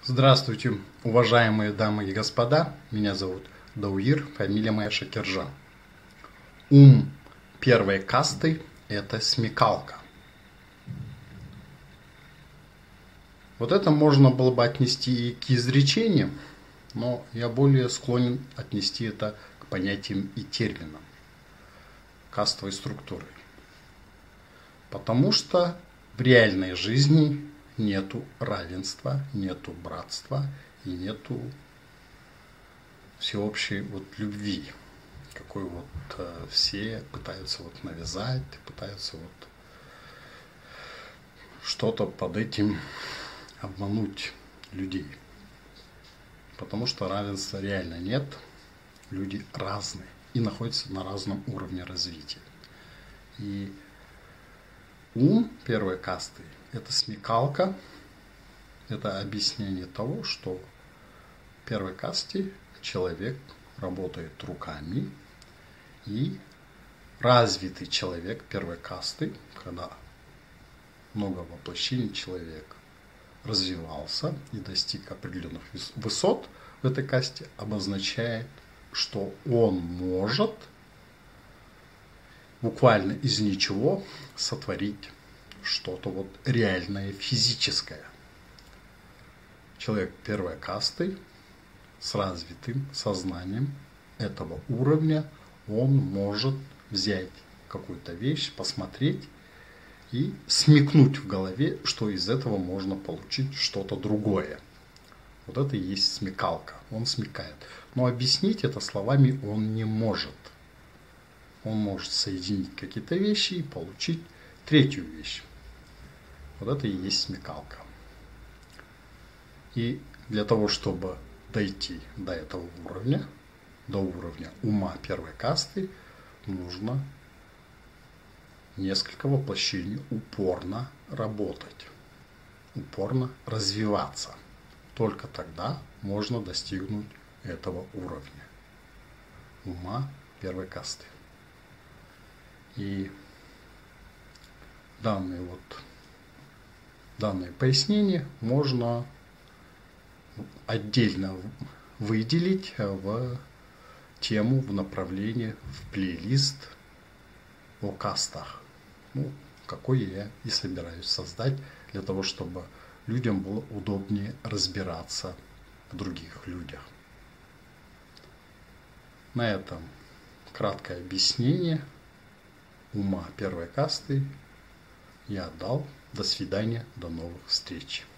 Здравствуйте, уважаемые дамы и господа. Меня зовут Дауир, фамилия моя Шакиржан. Ум первой касты – это смекалка. Вот это можно было бы отнести и к изречениям, но я более склонен отнести это к понятиям и терминам кастовой структуры. Потому что в реальной жизни нету равенства, нету братства и нету всеобщей любви, какой все пытаются навязать, пытаются что-то под этим обмануть людей. Потому что равенства реально нет, люди разные и находятся на разном уровне развития. И ум первой касты – это смекалка, это объяснение того, что в первой касте человек работает руками, и развитый человек первой касты, когда много воплощений человек развивался и достиг определенных высот в этой касте, обозначает, что он может буквально из ничего сотворить что-то реальное, физическое. Человек первой касты с развитым сознанием этого уровня, он может взять какую-то вещь, посмотреть и смекнуть в голове, что из этого можно получить что-то другое. Вот это и есть смекалка. Он смекает. Но объяснить это словами он не может. Он может соединить какие-то вещи и получить третью вещь. Вот это и есть смекалка. И для того, чтобы дойти до этого уровня, до уровня ума первой касты, нужно несколько воплощений упорно работать, упорно развиваться. Только тогда можно достигнуть этого уровня ума первой касты. И данные пояснения можно отдельно выделить в тему, в направлении, в плейлист о кастах, какой я и собираюсь создать, для того, чтобы людям было удобнее разбираться в других людях. На этом краткое объяснение ума первой касты я дал. До свидания, до новых встреч.